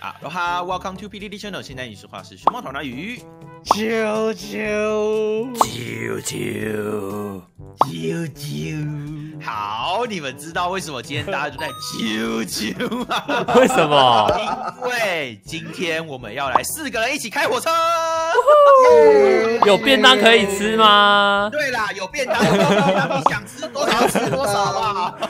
哈喽哈 ，Welcome to PDD Channel。现在你说话是熊猫头拿鱼， 啾啾啾啾啾啾。好，你们知道为什么今天大家都在啾啾吗？ 为什么？ 因为今天我们要来4个人一起开火车。 有便当可以吃吗？ 对啦，有便当，你想吃多少吃多少吧。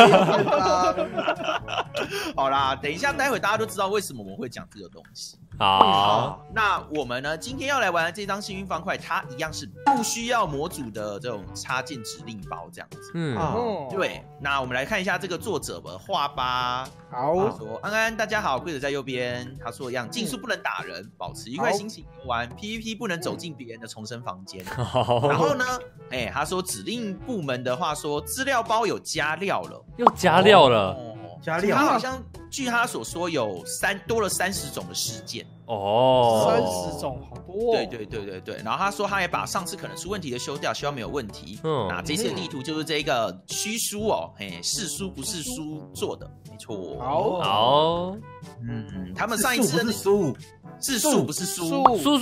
好啦，等一下，待会大家都知道为什么我们会讲这个东西。 好， 那我们呢？今天要来玩的这张幸运方块，它一样是不需要模组的这种插件指令包这样子。对。那我们来看一下这个作者的画吧。 好， 他说：“安安，大家好，规则在右边。”他说：“一样，竞速不能打人，保持愉快心情游玩。PVP 不能走进别人的重生房间。然后呢，他说指令部门的话说，资料包有加料了， 又加料了。 加料， 他好像据他所说有多了30种的事件。 哦， 30种，好多。 对。然后他说他也把上次可能出问题的修掉，希望没有问题。那这次的地图就是这个虚书哦，是书不是书做的，没错。 好， 他们上一次是书。 是树不是书， 书。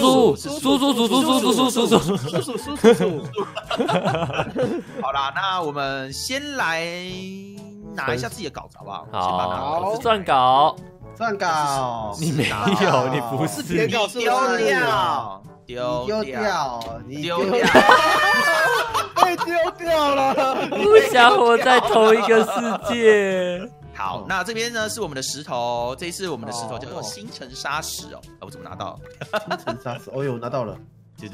好啦，那我们先来拿一下自己的稿子好不好？ 好，是撰稿。 撰稿， 你没有，你不是别稿是丢掉， 被丢掉了， 不想活在同一个世界。 好，那这边呢是我们的石头，这一次我们的石头叫做星辰砂石哦。我怎么拿到？ 星辰砂石，哦呦，拿到了。 对。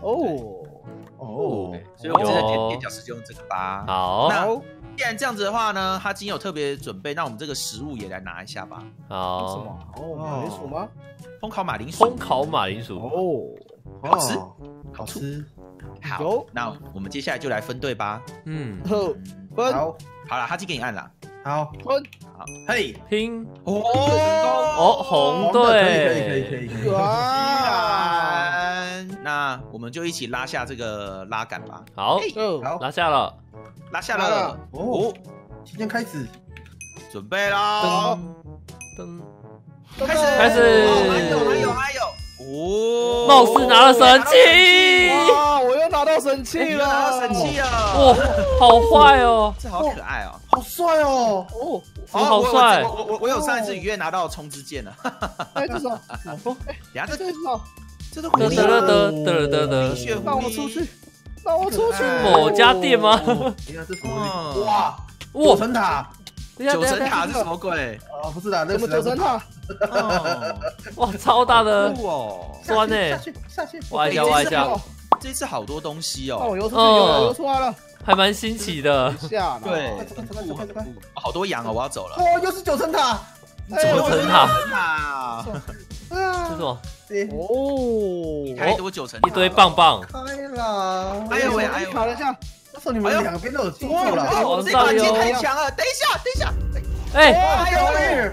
所以我们现在垫脚石就用这个吧。 好， 那既然这样子的话呢，他今天有特别准备，那我们这个食物也来拿一下吧。 好， 什么？马铃薯吗？ 烘烤马铃薯。 烘烤马铃薯。 好吃， 好吃。 好，那我们接下来就来分队吧。 分。 好了，哈基给你按了。 好， 分。好，嘿， 拼。 哦， 红队。 可以。 哇！那我们就一起拉下这个拉杆吧。 好，拉下了。 哦，今天开始， 准备喽！ 开始！ 还有！哦， 貌似拿了神器！ 哇，我又拿到神器了！ 哇，好坏哦！ 这好可爱哦， 好帅哦！ 好帅！ 我有上一次雨月拿到冲之剑了。 这是什么？ 等下这是什么？ 这都狐狸。 让我出去！让我出去！ 某家店吗？ 你看这什么？哇！9层塔 ！9层塔是什么鬼？ 不是的，那个9层塔。 哇，超大的砖呢！ 下去！ 挖一下。 这次好多东西哦。 我游出来了， 还蛮新奇的。 对，好多羊哦，我要走了。 哦，又是9层塔。 9层塔。这是什么？ 开多9层， 一堆棒棒。 开了！ 哎呦喂， 卡了一下。那时候你们两边都有进入了。 这把剑太强了！等一下！ 哎！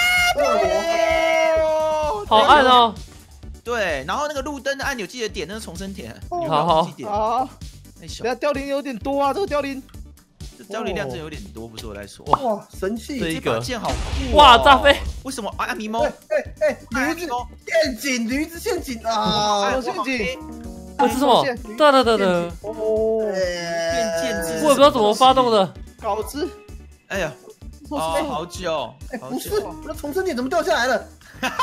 好暗哦。 对，然后那个路灯的按钮记得点，那个重生点。 好。 等下凋零有点多啊，这个凋零。 这凋零量真有点多，不是我在说。 哇，神器！ 这把剑好酷！ 哇，炸飞！ 为什么？迷蒙！ 驴子陷阱，驴子陷阱啊！有陷阱！ 这是什么？对。 变剑之， 我也不知道怎么发动的。 稿子。 哎呀，好久。 不是，我的重生点怎么掉下来了？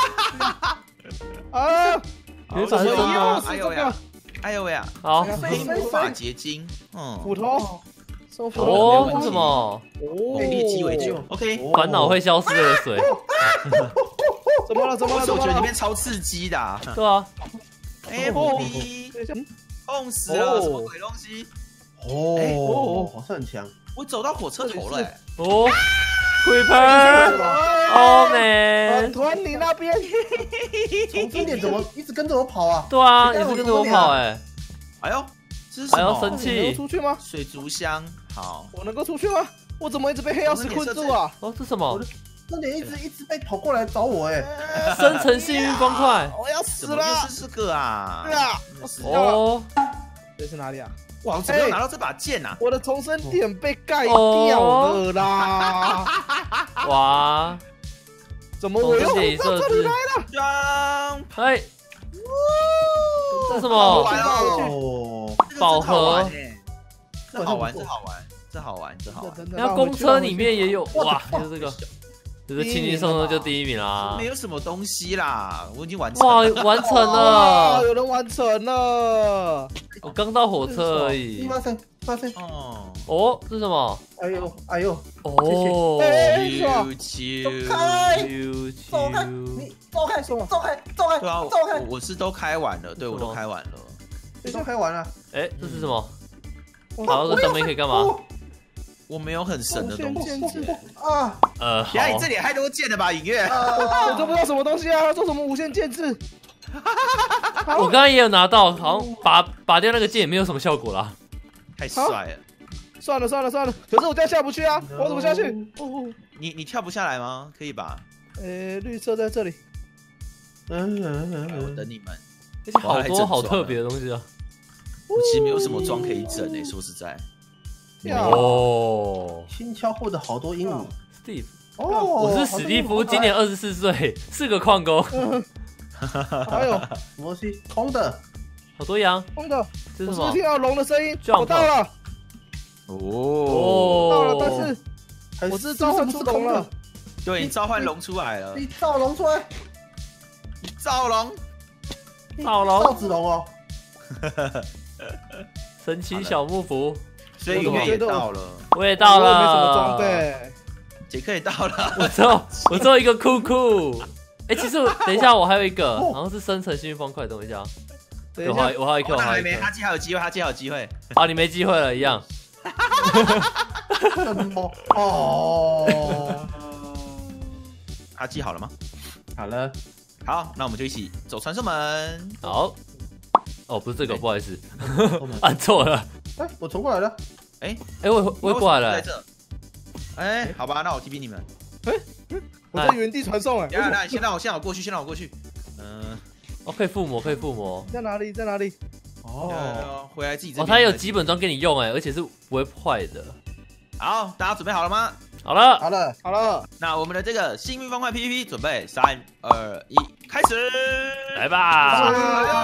原法是真的。 哎呦喂啊！ 好， 非魔法结晶。 斧头。 是什么？ 猎鸡尾酒。OK， 烦恼会消失的水。 怎么了？ 我觉得里面超刺激的。 对啊。 狐狸，痛死了！什么鬼东西？ 好像很强。 我走到火车头了。 Creeper， Oh man！ 团你那边，重生点怎么一直跟着我跑啊？ 对啊，一直跟着我跑哎。 哎呦，这是什么？ 生气！ 能出去吗？ 水族箱，好。 我能够出去吗？我怎么一直被黑曜石困住啊？ 这什么？ 重点一直被跑过来找我哎。 生成幸运方块， 我要死了！ 又是这个啊！ 对啊，我死掉了。这是哪里啊？ 哇，我怎么又拿到这把剑啊？ 我的重生点被盖掉了啦！ 哇！ 怎么我又电影设置， 张， 哎，这是什好么？ 玩哦， 哦， 宝盒这好玩，这好玩，这好玩，这好玩。 然后公车里面也有，哇，就是这个，就是轻轻松松就第一名啦没。有什么东西啦，我已经完成哇， 了。 完成哇， 了！ 有人完成了！ 我刚到火车而已。 发生， 哦， 哦，这是什么？ 哎呦哎呦， 哦， 哎是吧啾走开啾走开， 啾。 你走开，走开，走开， 对啊， 走开， 我是都开完了，对我都开完了。 你都开完了。 哎，这是什么？ 我好，这上面可以干嘛？ 我没有很神的东西。 啊！ 好等下你这里太多剑了吧，影月？ 我都不知道什么东西啊，做什么无限剑制？ 我刚刚也有拿到，好像拔掉那个剑也没有什么效果啦。 太帅了！ 算了，可是我这样下不去啊，我怎么下去？ 你跳不下来吗？可以吧？ 绿色在这里。 我等你们。 而且好多好特别的东西啊！ 我其实没有什么装可以整诶，说实在。 哦轻巧获得好多鹦鹉。 ，Steve， 哦， 我是史蒂夫，今年24岁，是个矿工。 还有什么东西？空的， 好多羊， 空的。 这是什么我是不是听？到龙的声音？ Jump 我到了，到了，但哦， 是我是召唤出龙了。 对你召唤龙出来了， 你召龙出来， 你召龙。 暴龙赵子龙哦。 神奇小幕府， 所以影月也到了， 我也到我也没什么装了。 备。 杰克也到了。 我只有一个酷酷。哎，其实等一下，我还有一个，好像是生成幸运方块，等我一下。 等一下， 我还有一颗， 那还没， 我还有一颗。 他还有机会，他还有机会。 好，你没机会了，一样。 什么？哦， 他记好了吗？ 好了， 好，那我们就一起走传送门。 好。哦，不是这个，不好意思，按错了。 哎，我重过来了。 哎，我也过来了在。这。哎，好吧，那我 TP 你们。 我在原地传送哎。 等一下，先让我过去，先让我过去。 哦，可以附魔，可以附魔。 在哪里？在哪里？哦， 回来自己这边。 哦，它有基本装给你用哎，而且是不会坏的。 好，大家准备好了吗？ 好了， 好了，好了， 那我们的这个幸运方块 PVP 准备3、2、1，开始！ 来吧！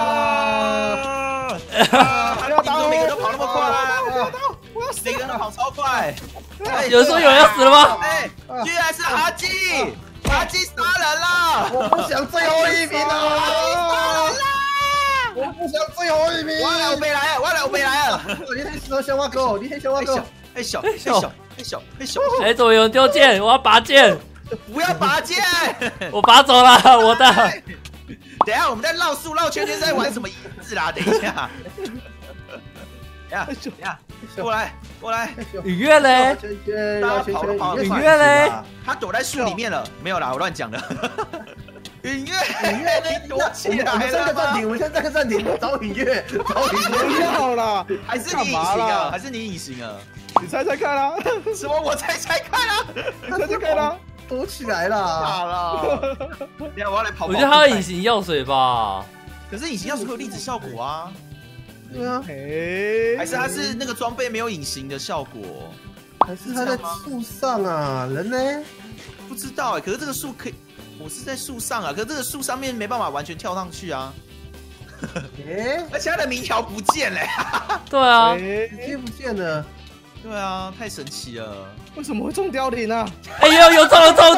还要打我！每个都跑那么快，每个人都跑超快。 有人说有人要死了吗？ 哎，居然是阿基！阿基杀人了！ 我不想最后一名了，我不想最后一名。 我被来了，我被来了！ 你黑小蛙狗，你黑小蛙狗， 嘿小， 哎，怎么有人丢剑？我要拔剑！ 不要拔剑！ 我拔走了我的。 等一下，我们在绕树绕圈圈，在玩什么仪式啦？等一下，等一下，过来， 雨月嘞？ 大家跑雨月嘞？ 他躲在树里面了，没有啦，我乱讲的。允月，你躲起来了吗？ 我们先暂个暂停，找允月，不要啦， 还是你隐形啊？还是你隐形啊？ 你猜猜看啦！ 什么？我猜看啊！ 你猜猜看啦！躲起来啦！ 好了，等下我要来跑。 我觉得它有隐形药水吧？ 可是隐形药水会有粒子效果啊。 对啊， 还是它是那个装备没有隐形的效果？ 还是他在树上啊？人呢？ 不知道哎。可是这个树可以，我是在树上啊。可是这个树上面没办法完全跳上去啊。而且它的鸣条不见了。 对啊， 直接不见了。 对啊，太神奇了！ 为什么会中凋零啊？ 哎呦，有中了！ 出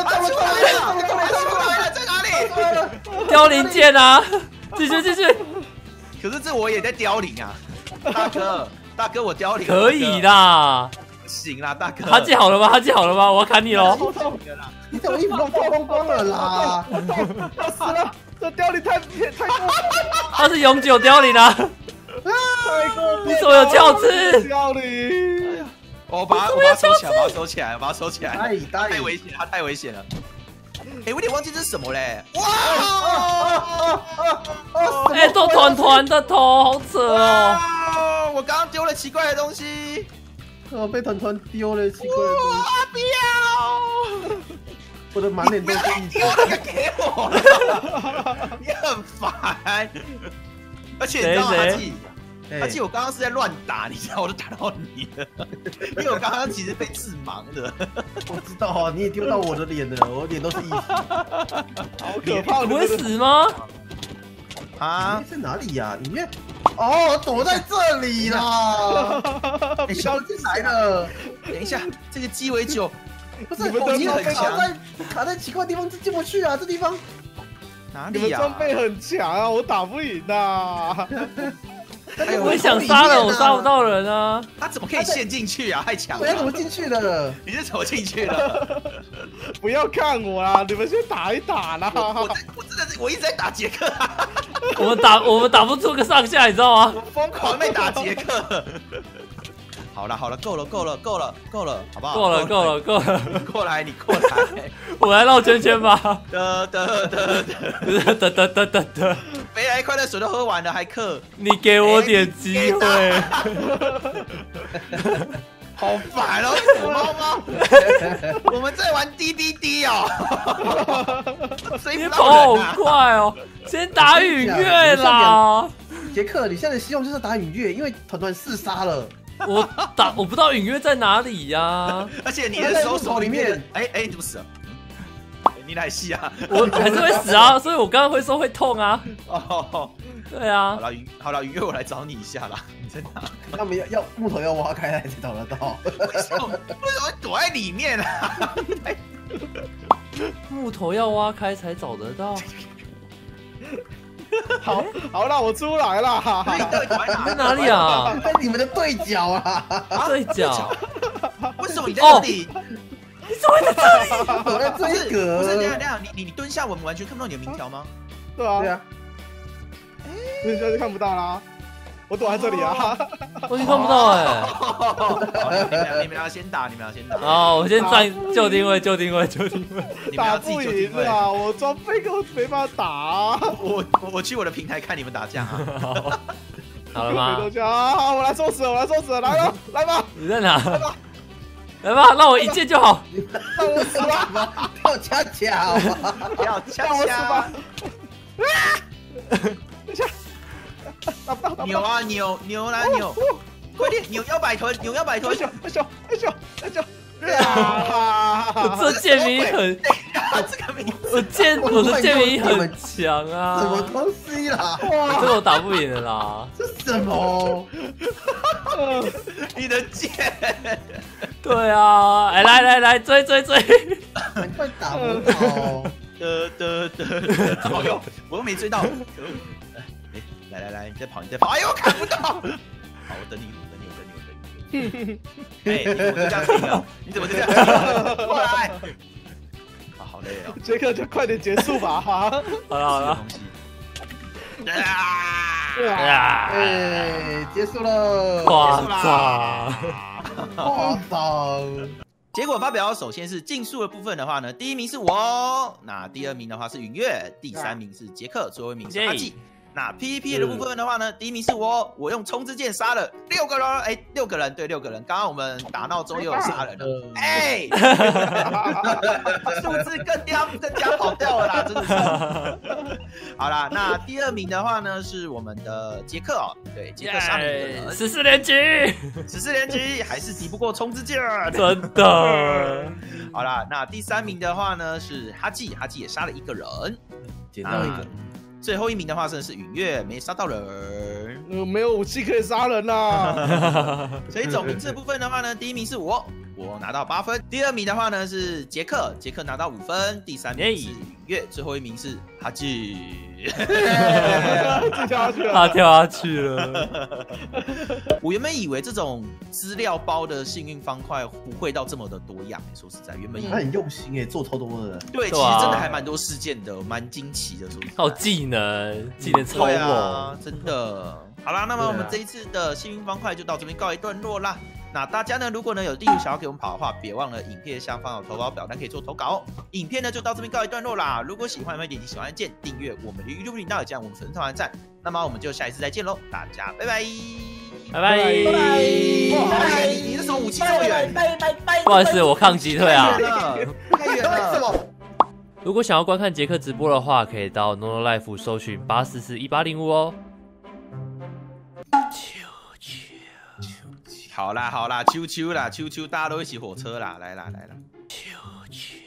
来了，在哪里？ 凋零剑啊！继续。 可是这我也在凋零啊，大哥，我凋零可以啦， 行啦，大哥。 他记好了吗？我要砍你喽！ 你这我衣服都脱光了啦！要死了，这凋零太过分了！ 他是永久凋零啊！ 太过分了！ 你手有鞘刺！ 凋零！ 我把它收起来，把它收起来， 太危险，它太危险了。哎，我有点忘记这是什么嘞！哇！ 哎，都团的头，好扯哦！ 我刚刚丢了奇怪的东西， 我被团丢了奇怪的东西。 不要！ 我的满脸都是丢那个给我，你很烦。而且你知道吗？ 而且我刚刚是在乱打，你知道我都打到你了，因为我刚刚其实被致盲的。 我知道啊，你也丢到我的脸了，我脸都是液体。 好可怕！ 不会死吗？ 啊， 在哪里呀？里面？哦，躲在这里啦！你消进来了。 等一下，这个鸡尾酒不是， 你们我已经很强卡在奇怪的地方，进不去啊！这地方你们哪里呀？ 装备很强啊，我打不赢啊！ 我也想杀人，我杀不到人啊！ 他怎么可以陷进去啊？太强我要怎了！ 么进去的？ 你是怎么进去的？ 不要看我啦，你们先打一打啦！ 我真的是我一直在打杰克啊， 我们打不出个上下，你知道吗？ 疯狂在打杰克。好了，够了，好不好？ 够了， 你过来， 我来绕圈圈吧。 得，肥来快乐水都喝完了，还克， 你给我点机会。 好烦哦，死猫猫！我们在玩 DBD 哦，追你不跑好到人啊！ 快哦！先打允月啦。 杰克，你现在的希望就是打允月，因为团团4杀了。 我不知道允月在哪里呀。 而且你的手里面，哎，你怎么死了？你哪戏啊？ 我还是会死啊，所以我刚刚会说会痛啊。 哦， 对啊。 好了，允月，我来找你一下啦。你在哪？ 他们要木头要挖开来才找得到。 为什么会躲在里面啊？ 木头要挖开才找得到。 好啦，我出来啦！ 你到底躲在在哪里啊？ 在你们的对角啊！ 对角。 为什么你在这里？ 你怎么会在这里？ 躲在这一格。 不是，等一下，你蹲下，我们完全看不到你的名条吗？ 对啊， 对啊。 你现在看不到啦，我躲在这里啊！ 我已经看不到哎。 你们要先打， 好，我先站就定位。 你们打要自己不就定位。 赢啊！我装备根本没办法打啊！ 我去我的平台看你们打架啊。 好了吗？ 好，我来收拾了，来吧！ 你在哪？来吧，让我一键就好。 让我死吧！ 跳恰恰， 要掐让我死吧！等一下，打不到！ 扭啊扭，快点扭腰摆臀！ 我这剑迷很， 这个名字， 我的剑迷很强啊！ 什么东西啦？ 哇，这我打不赢了啦！ 这什么？ 你的剑。 对啊，哎，来追！ 很快打不到。 哎呦，我又没追到。可恶！来，你再跑！哎呦，我看不到。好，我等你。哎，你怎么就这样停了？过来！啊，好累哦。 杰克，就快点结束吧！ 好了。 哎，结束了！ 夸张！ 结果发表首先是竞速的部分的话呢，第一名是我，那第二名的话是允月，第三名是杰克，最后一名是阿纪。那 PVP 的部分的话呢，第一名是我用冲之剑杀了6个人，哎，6个人，对，6个人。刚刚我们打闹中又有杀人了，哎，数字更加跑掉了啦，真的是。好啦，那第二名的话呢是我们的杰克哦，对，杰克杀了1个人 ，14连击， 还是敌不过冲之剑， 真的。 好啦，那第三名的话呢是哈纪也杀了1个人， 捡到一个。 最后一名的话，真的是允月没杀到人， 没有武器可以杀人啦。 所以总名次的部分的话呢，第一名是我拿到8分，第二名的话呢是杰克拿到5分，第三名是允月，最后一名是哈纪。 他跳下去了。 我原本以为这种资料包的幸运方块不会到这么的多样，说实在，原本他很用心哎，做超多的。 对，其实真的还蛮多事件的，蛮惊奇的，说实在。 还有技能超猛， 真的。好啦，那么我们这一次的幸运方块就到这边告一段落啦。那大家呢，如果呢有地图想要给我们跑的话，别忘了影片下方有投稿表单可以做投稿哦。影片呢就到这边告一段落啦。如果喜欢，可以点击喜欢按键，订阅我们的 YouTube 频道，也加入我们粉丝团站。那么我们就下一次再见喽，大家拜拜， 拜拜。 你那什么武器这么远？ 不好意思，我抗击退啊。 太远了。 如果想要观看杰克直播的话，可以到 NONOLIFE 搜寻8441805哦。 好啦，秋秋啦，秋秋，大家都一起火车啦，来啦。 秋秋。